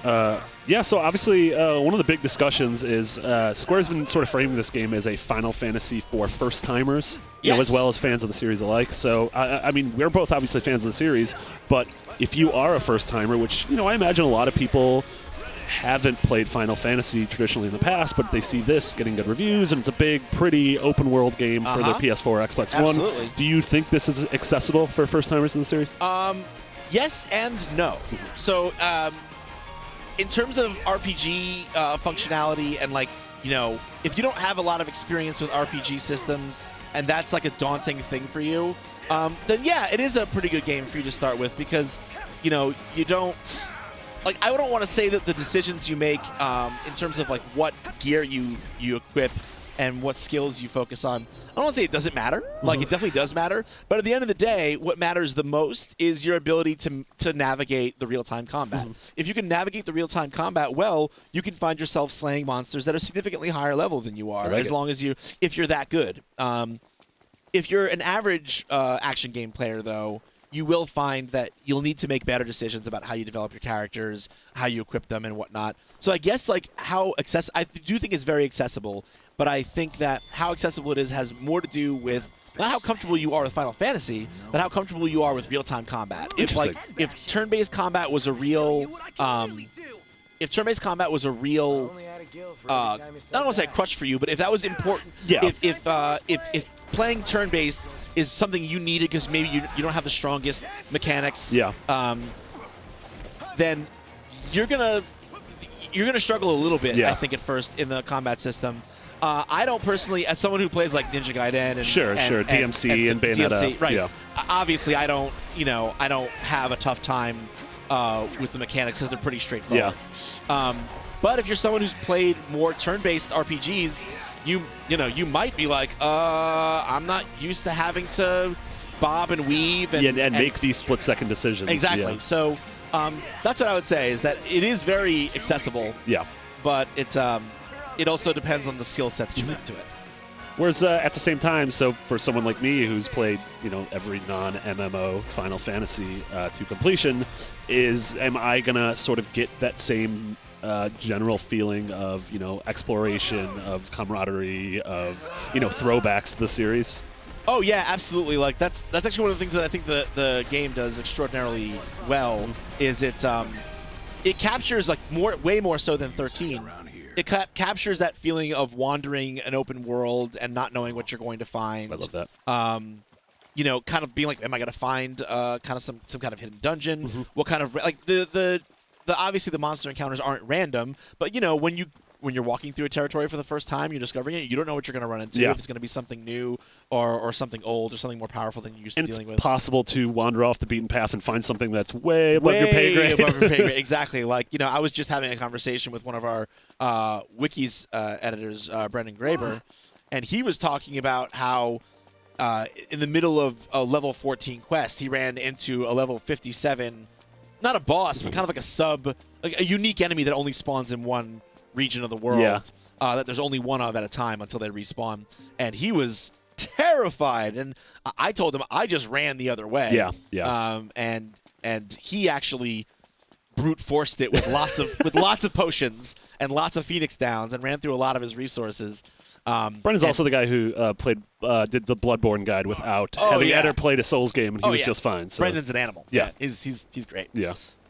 Yeah, so obviously one of the big discussions is Square's been sort of framing this game as a Final Fantasy for first-timers, yes. As well as fans of the series alike. So, I mean, we're both obviously fans of the series, but if you are a first-timer, which, I imagine a lot of people haven't played Final Fantasy traditionally in the past, but they see this getting good reviews, and it's a big, pretty open-world game for the PS4 or Xbox Absolutely. One. Do you think this is accessible for first-timers in the series? Yes and no. So, in terms of RPG functionality and, like, if you don't have a lot of experience with RPG systems and that's like a daunting thing for you, then yeah, it is a pretty good game for you to start with because, you don't... Like, I don't want to say that the decisions you make in terms of, like, what gear you equip and what skills you focus on, I don't want to say it doesn't matter. Like, it definitely does matter. But at the end of the day, what matters the most is your ability to navigate the real-time combat. If you can navigate the real-time combat well, you can find yourself slaying monsters that are significantly higher level than you are, long as if you're that good. If you're an average action game player, though, you will find that you'll need to make better decisions about how you develop your characters, how you equip them, and whatnot. So I guess, like, I do think it's very accessible, but I think that how accessible it is has more to do with not how comfortable you are with Final Fantasy, but how comfortable you are with real-time combat. If turn-based combat was a real, I don't want to say a crutch for you, but if that was important, if playing turn-based is something you needed because maybe you don't have the strongest mechanics, then you're gonna struggle a little bit, I think, at first in the combat system. I don't personally, as someone who plays like Ninja Gaiden and DMC and Bayonetta, DMC, right? Yeah. Obviously, I don't have a tough time with the mechanics because they're pretty straightforward. But if you're someone who's played more turn-based RPGs, you might be like, I'm not used to having to bob and weave and make these split-second decisions. Exactly. So that's what I would say, is that it is very accessible. Yeah. But it also depends on the skill set that you bring to it. Whereas at the same time, so for someone like me who's played, every non-MMO Final Fantasy to completion, am I gonna sort of get that same general feeling of exploration, of camaraderie, of throwbacks to the series? Oh yeah, absolutely. Like that's actually one of the things that I think the game does extraordinarily well. Is it captures, like, way more so than 13. It captures that feeling of wandering an open world and not knowing what you're going to find. I love that. Kind of being like, am I going to find kind of some kind of hidden dungeon? What kind of, like, the obviously the monster encounters aren't random, but when you're walking through a territory for the first time, you're discovering it, you don't know what you're going to run into, if it's going to be something new or something old or something more powerful than you're used to dealing with. It's possible to wander off the beaten path and find something that's way above your pay grade. Above your pay grade, exactly. Like, I was just having a conversation with one of our Wikis editors, Brendan Graber, and he was talking about how in the middle of a level 14 quest, he ran into a level 57, not a boss, but kind of like a unique enemy that only spawns in one region of the world, that there's only one of at a time until they respawn. And he was terrified, and I told him I just ran the other way. And he actually brute forced it with lots of potions and lots of Phoenix Downs and ran through a lot of his resources. Brendan's also the guy who did the Bloodborne guide without having ever played a Souls game, and he was just fine. So. Brendan's an animal. Yeah, he's great. Yeah.